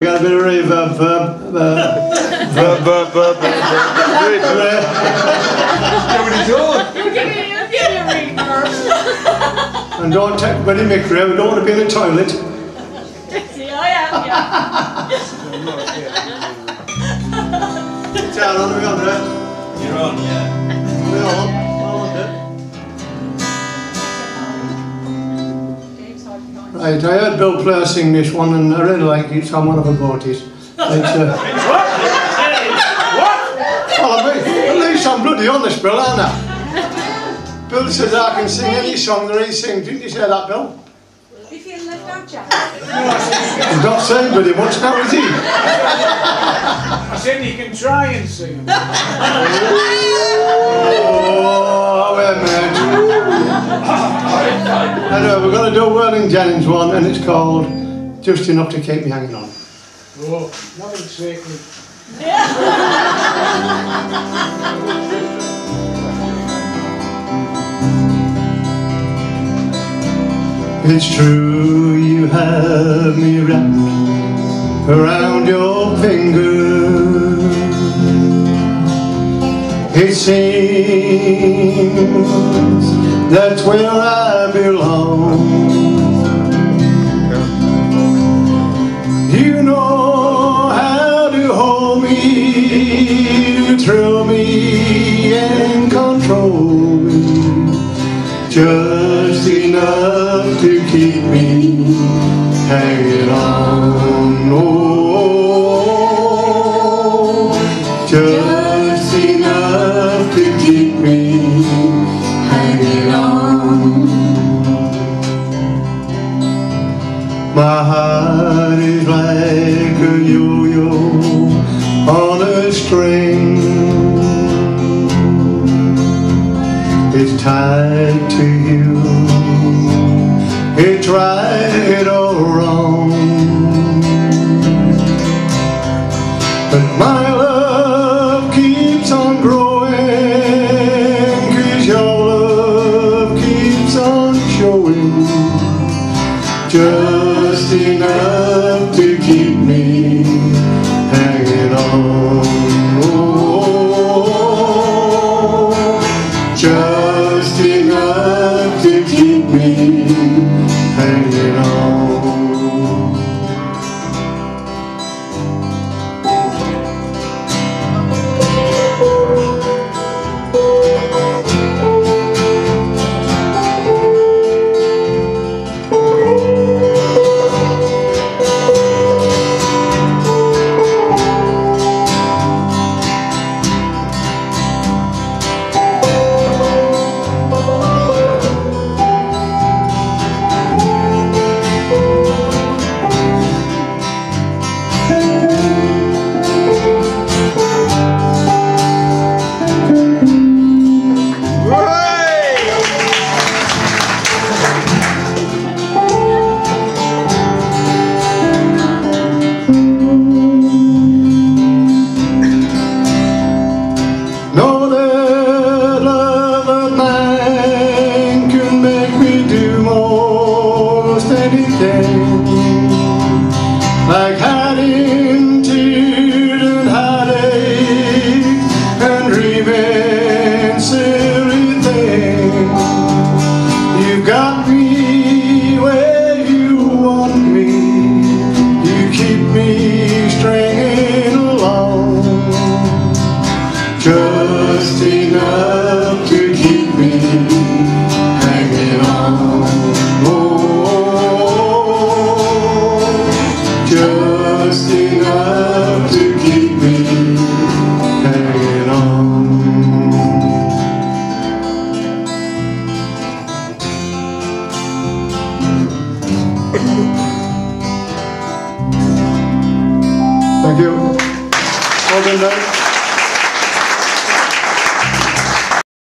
We got a bit of reverb, and don't take very micro, we don't want to be in the toilet. See, I am, It's on, are we on, right? You're on, yeah. We're on, Right, I heard Bill Player sing this one and I really like it, so I'm one of the bought it. It's, What? well, at least I'm bloody honest, Bill, aren't I? Bill says I can sing any song that he sings. Didn't you say that, Bill? You feel left out, Jack? He's not saying very much now, is he? I said you can try and sing. Oh, we're mad. Anyway, we're going to do a Whirling Jennings one, and it's called Just Enough to Keep Me Hanging On. Oh, nothing sacred. It's true you have me wrapped around your finger. It seems that's where I belong. You know how to hold me, to thrill me and control me, just enough to keep me hanging on. Oh, just enough to keep me hanging on. My heart is like a yo-yo on a string. It's tied to you. It's right or wrong. But my love keeps on growing, 'cause your love keeps on showing, just enough to keep me hanging on. Oh, just enough to keep me hanging on. Like hiding tears and heartache and dreaming silly things. You've got me where you want me. You keep me stringing along, just enough to keep me hanging on. Just enough to keep me hanging on. Thank you. Well done,